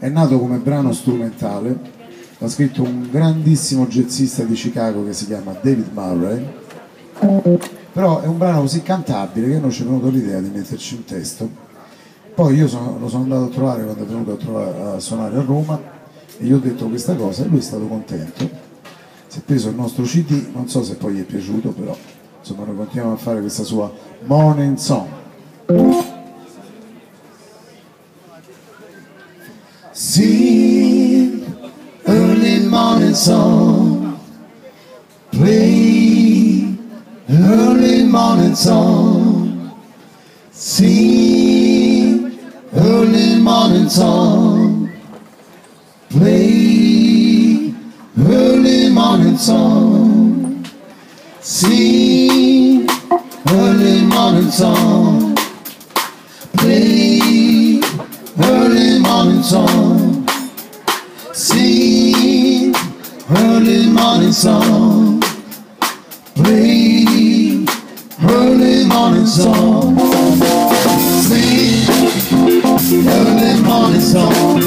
è nato come brano strumentale, l'ha scritto un grandissimo jazzista di Chicago che si chiama David Murray, però è un brano così cantabile che non ci è venuto l'idea di metterci un testo. Poi io lo sono andato a trovare quando è venuto a suonare a Roma e gli ho detto questa cosa e lui è stato contento, si è preso il nostro CD, non so se poi gli è piaciuto, però insomma noi continuiamo a fare questa sua morning song. Sing early morning song, play early morning song, sing early morning song, play early morning song, sing early morning song, play early morning song, sing early morning song, play early morning song, sing early morning song,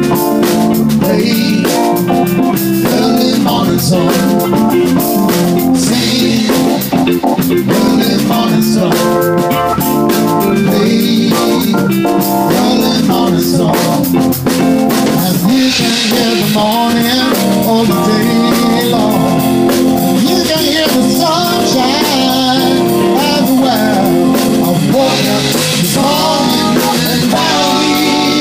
play early morning song, sing early morning song, play early morning song. And you can hear the morning all the day long. You can hear the sunshine everywhere. I woke up this morning and found me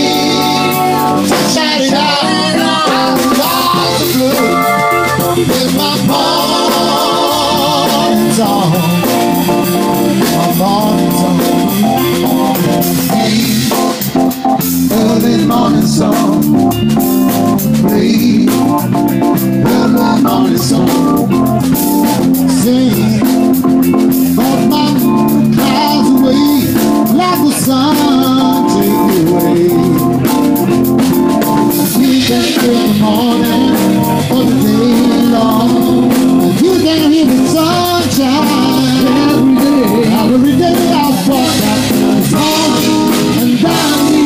shining out lots of blue with my morning song. My morning song. Early morning song, play early morning song, sing, but my clouds away, like the sun take you away. You can hear the morning all the day long, and you can hear the sunshine every day I walk out the morning and down me.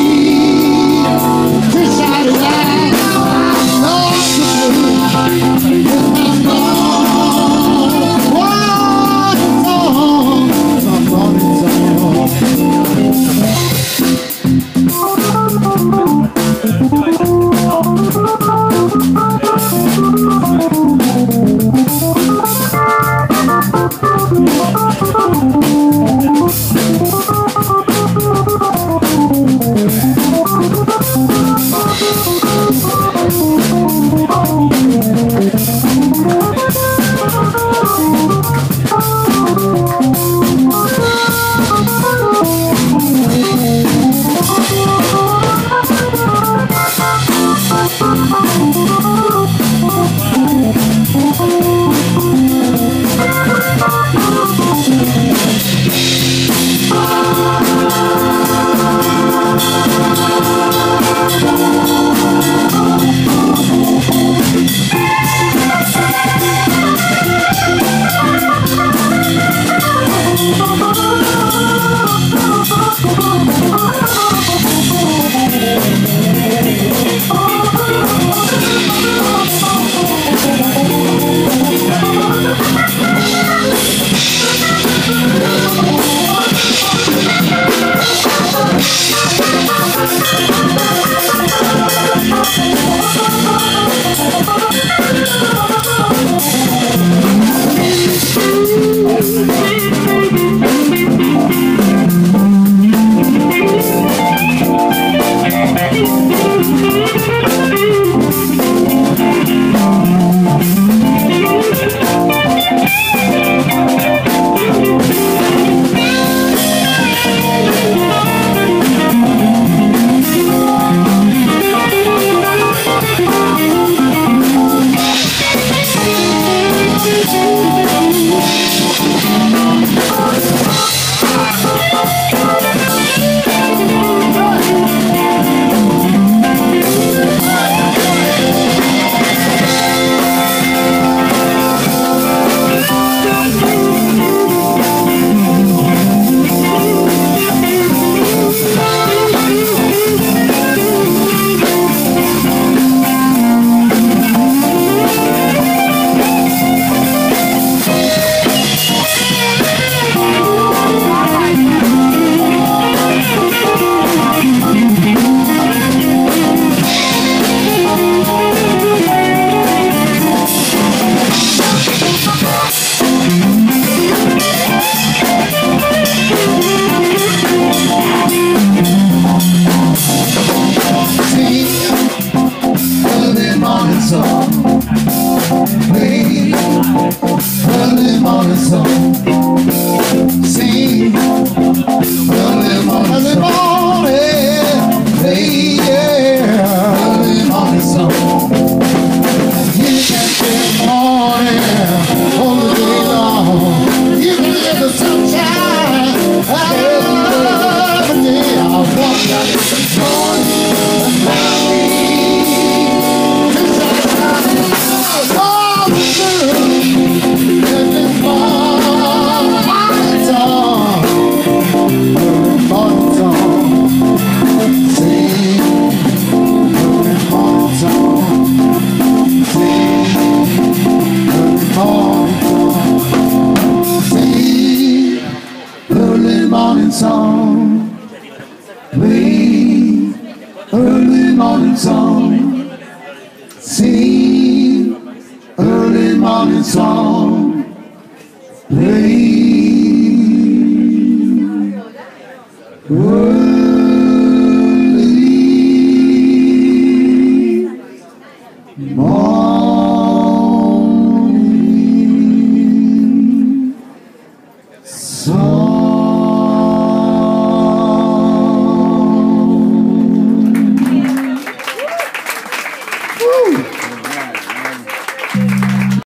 morning song, sing early morning song, play.